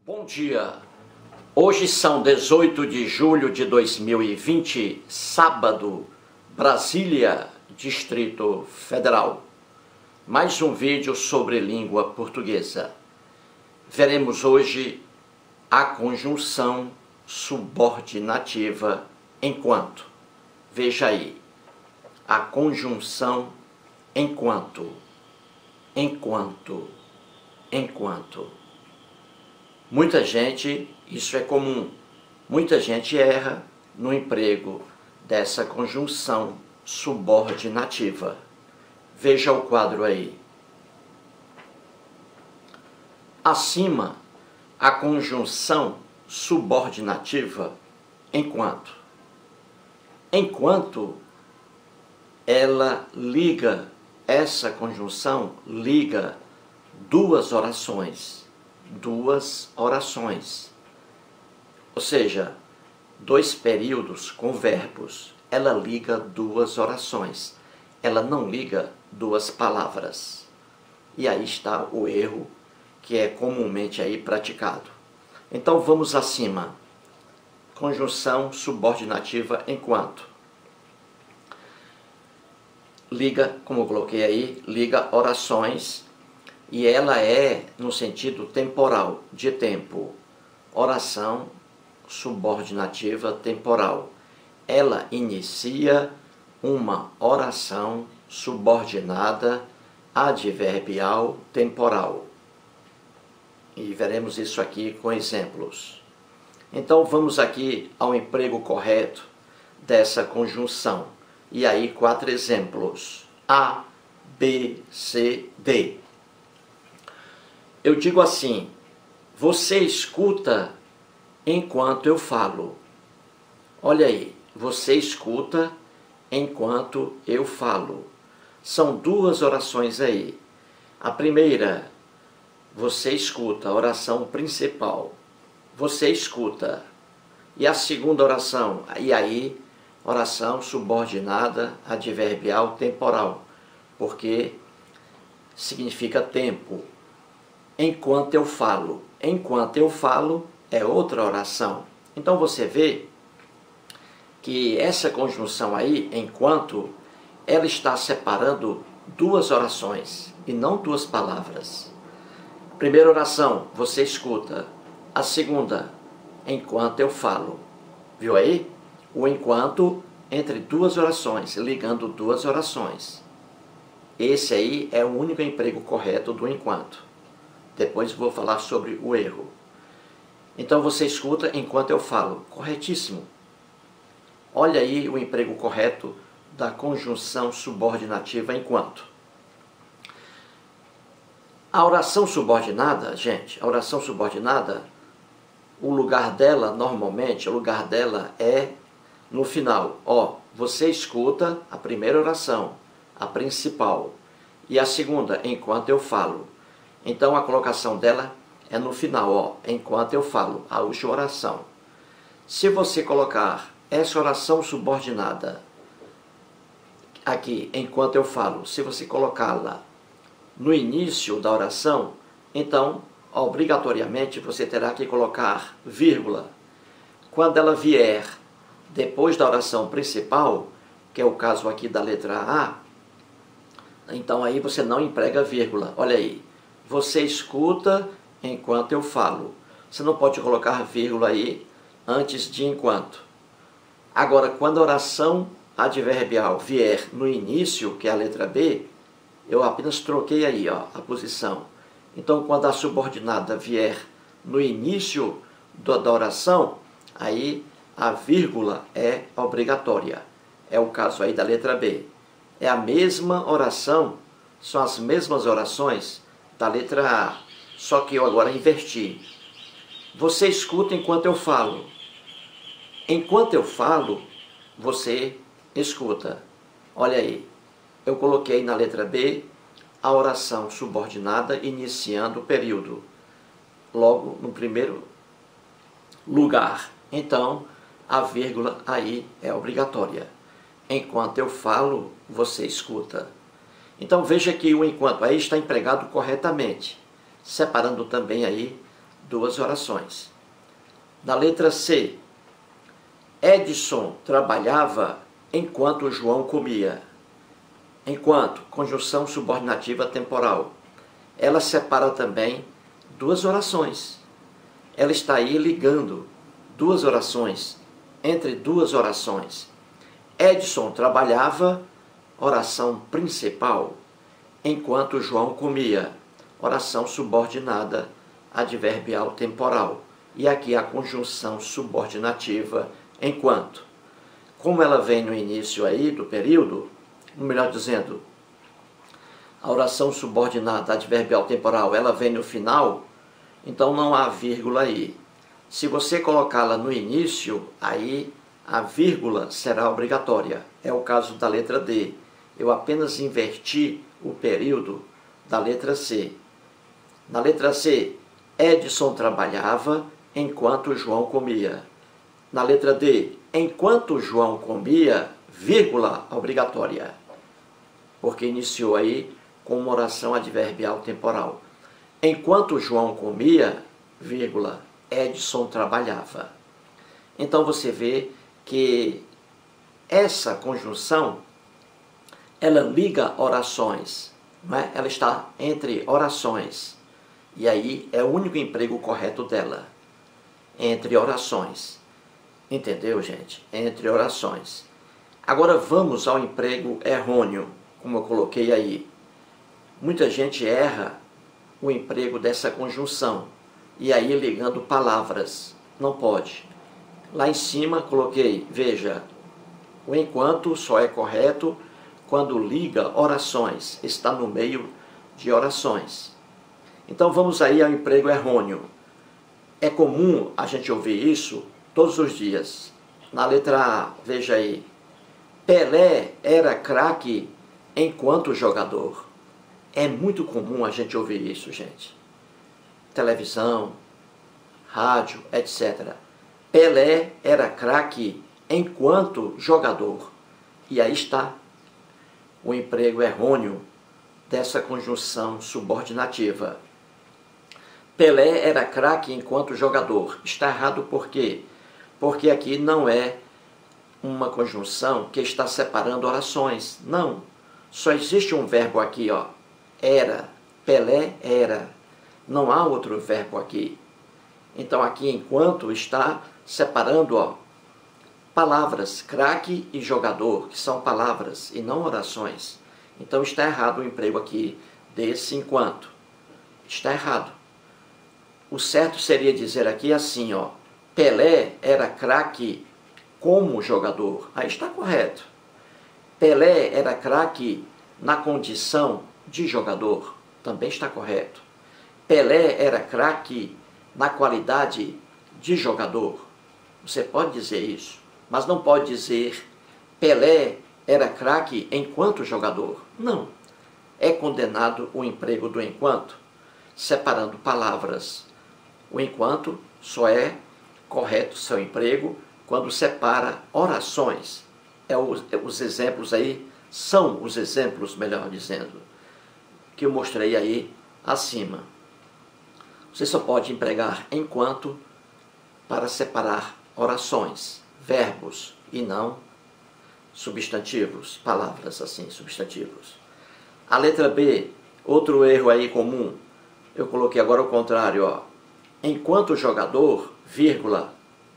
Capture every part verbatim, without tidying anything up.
Bom dia, hoje são dezoito de julho de dois mil e vinte, sábado, Brasília, Distrito Federal. Mais um vídeo sobre língua portuguesa. Veremos hoje a conjunção subordinativa enquanto. Veja aí, a conjunção enquanto, enquanto, enquanto. Muita gente, isso é comum, muita gente erra no emprego dessa conjunção subordinativa. Veja o quadro aí. Acima, a conjunção subordinativa enquanto. Enquanto ela liga, essa conjunção liga duas orações. Duas orações, ou seja, dois períodos com verbos. Ela liga duas orações, ela não liga duas palavras. E aí está o erro que é comumente aí praticado. Então vamos acima. Conjunção subordinativa enquanto. Liga, como eu coloquei aí, liga orações. E ela é no sentido temporal, de tempo. Oração subordinativa temporal. Ela inicia uma oração subordinada adverbial temporal. E veremos isso aqui com exemplos. Então vamos aqui ao emprego correto dessa conjunção. E aí quatro exemplos. A, B, C, D. Eu digo assim, você escuta enquanto eu falo. Olha aí, você escuta enquanto eu falo. São duas orações aí. A primeira, você escuta, a oração principal. Você escuta. E a segunda oração, e aí, oração subordinada adverbial temporal, porque significa tempo. Enquanto eu falo. Enquanto eu falo é outra oração. Então você vê que essa conjunção aí, enquanto, ela está separando duas orações e não duas palavras. Primeira oração, você escuta. A segunda, enquanto eu falo. Viu aí? O enquanto entre duas orações, ligando duas orações. Esse aí é o único emprego correto do enquanto. Depois vou falar sobre o erro. Então você escuta enquanto eu falo. Corretíssimo. Olha aí o emprego correto da conjunção subordinativa enquanto. A oração subordinada, gente, a oração subordinada, o lugar dela, normalmente, o lugar dela é no final. Ó, você escuta a primeira oração, a principal, e a segunda, enquanto eu falo. Então a colocação dela é no final, ó, enquanto eu falo, a última oração. Se você colocar essa oração subordinada aqui, enquanto eu falo, se você colocá-la no início da oração, então, obrigatoriamente, você terá que colocar vírgula. Quando ela vier depois da oração principal, que é o caso aqui da letra A, então aí você não emprega vírgula. Olha aí. Você escuta enquanto eu falo. Você não pode colocar vírgula aí antes de enquanto. Agora, quando a oração adverbial vier no início, que é a letra B, eu apenas troquei aí, ó, a posição. Então, quando a subordinada vier no início da oração, aí a vírgula é obrigatória. É o caso aí da letra B. É a mesma oração, são as mesmas orações da letra A, só que eu agora inverti. Você escuta enquanto eu falo. Enquanto eu falo, você escuta. Olha aí, eu coloquei na letra B a oração subordinada iniciando o período, logo no primeiro lugar. Então, a vírgula aí é obrigatória. Enquanto eu falo, você escuta. Então veja que o enquanto aí está empregado corretamente, separando também aí duas orações. Na letra C, Edson trabalhava enquanto João comia. Enquanto, conjunção subordinativa temporal. Ela separa também duas orações. Ela está aí ligando duas orações, entre duas orações. Edson trabalhava, oração principal, enquanto João comia, oração subordinada adverbial temporal. E aqui a conjunção subordinativa enquanto. Como ela vem no início aí do período, melhor dizendo, a oração subordinada adverbial temporal, ela vem no final, então não há vírgula aí. Se você colocá-la no início, aí a vírgula será obrigatória. É o caso da letra D. Eu apenas inverti o período da letra C. Na letra C, Edson trabalhava enquanto João comia. Na letra D, enquanto João comia, vírgula obrigatória. Porque iniciou aí com uma oração adverbial temporal. Enquanto João comia, vírgula, Edson trabalhava. Então você vê que essa conjunção, ela liga orações, não é? Ela está entre orações. E aí é o único emprego correto dela. Entre orações. Entendeu, gente? Entre orações. Agora vamos ao emprego errôneo, como eu coloquei aí. Muita gente erra o emprego dessa conjunção. E aí ligando palavras. Não pode. Lá em cima coloquei, veja, o enquanto só é correto quando liga orações. Está no meio de orações. Então vamos aí ao emprego errôneo. É comum a gente ouvir isso todos os dias. Na letra A, veja aí. Pelé era craque enquanto jogador. É muito comum a gente ouvir isso, gente. Televisão, rádio, etcétera. Pelé era craque enquanto jogador. E aí está o emprego errôneo dessa conjunção subordinativa. Pelé era craque enquanto jogador. Está errado por quê? Porque aqui não é uma conjunção que está separando orações. Não. Só existe um verbo aqui, ó. Era. Pelé era. Não há outro verbo aqui. Então aqui enquanto está separando, ó, palavras, craque e jogador, que são palavras e não orações. Então está errado o emprego aqui desse enquanto. Está errado. O certo seria dizer aqui assim, ó, Pelé era craque como jogador. Aí está correto. Pelé era craque na condição de jogador. Também está correto. Pelé era craque na qualidade de jogador. Você pode dizer isso, mas não pode dizer Pelé era craque enquanto jogador. Não. É condenado o emprego do enquanto, separando palavras. O enquanto só é correto seu emprego quando separa orações. É os, os exemplos aí, são os exemplos, melhor dizendo, que eu mostrei aí acima. Você só pode empregar enquanto para separar orações, verbos e não substantivos, palavras assim, substantivos. A letra B, outro erro aí comum, eu coloquei agora o contrário, ó. Enquanto jogador, vírgula,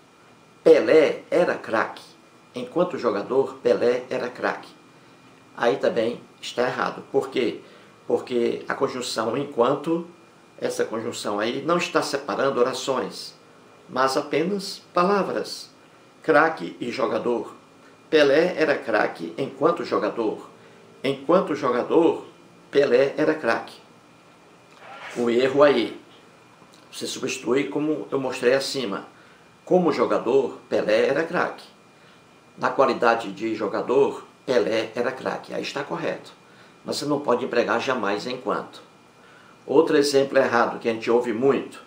Pelé era craque. Enquanto jogador, Pelé era craque. Aí também está errado. Por quê? Porque a conjunção enquanto, essa conjunção aí, não está separando orações, mas apenas palavras. Craque e jogador. Pelé era craque enquanto jogador. Enquanto jogador, Pelé era craque. O erro aí, você substitui como eu mostrei acima. Como jogador, Pelé era craque. Na qualidade de jogador, Pelé era craque. Aí está correto. Mas você não pode empregar jamais enquanto. Outro exemplo errado que a gente ouve muito.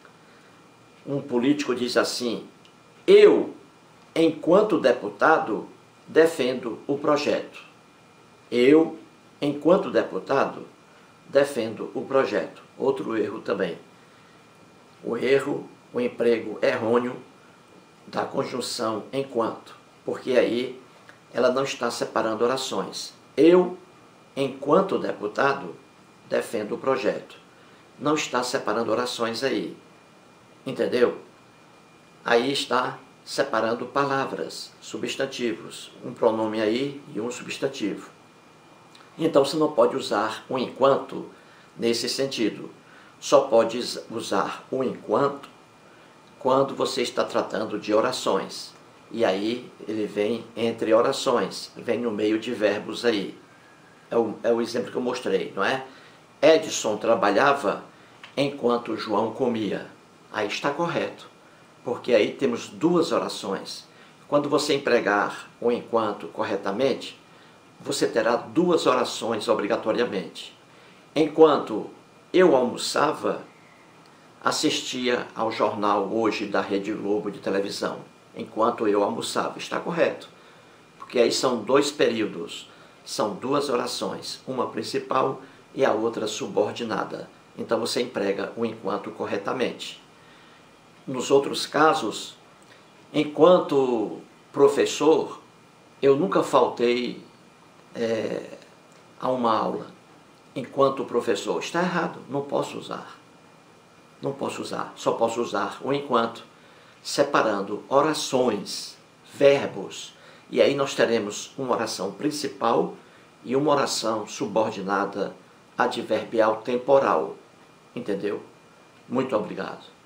Um político diz assim, eu, enquanto deputado, defendo o projeto. Eu, enquanto deputado, defendo o projeto. Outro erro também. o erro, o emprego errôneo da conjunção enquanto, porque aí ela não está separando orações. Eu, enquanto deputado, defendo o projeto. Não está separando orações aí, entendeu? Aí está separando palavras, substantivos, um pronome aí e um substantivo. Então você não pode usar o enquanto nesse sentido. Só pode usar o enquanto quando você está tratando de orações. E aí ele vem entre orações, vem no meio de verbos aí. É o, é o exemplo que eu mostrei, não é? Edson trabalhava enquanto João comia. Aí está correto, porque aí temos duas orações. Quando você empregar o enquanto corretamente, você terá duas orações obrigatoriamente. Enquanto eu almoçava, assistia ao jornal hoje da Rede Globo de televisão. Enquanto eu almoçava, está correto. Porque aí são dois períodos, são duas orações, uma principal e a outra subordinada. Então você emprega o enquanto corretamente. Nos outros casos, enquanto professor, eu nunca faltei é, a uma aula. Enquanto professor, está errado, não posso usar. Não posso usar, só posso usar o enquanto, separando orações, verbos, e aí nós teremos uma oração principal e uma oração subordinada adverbial temporal. Entendeu? Muito obrigado.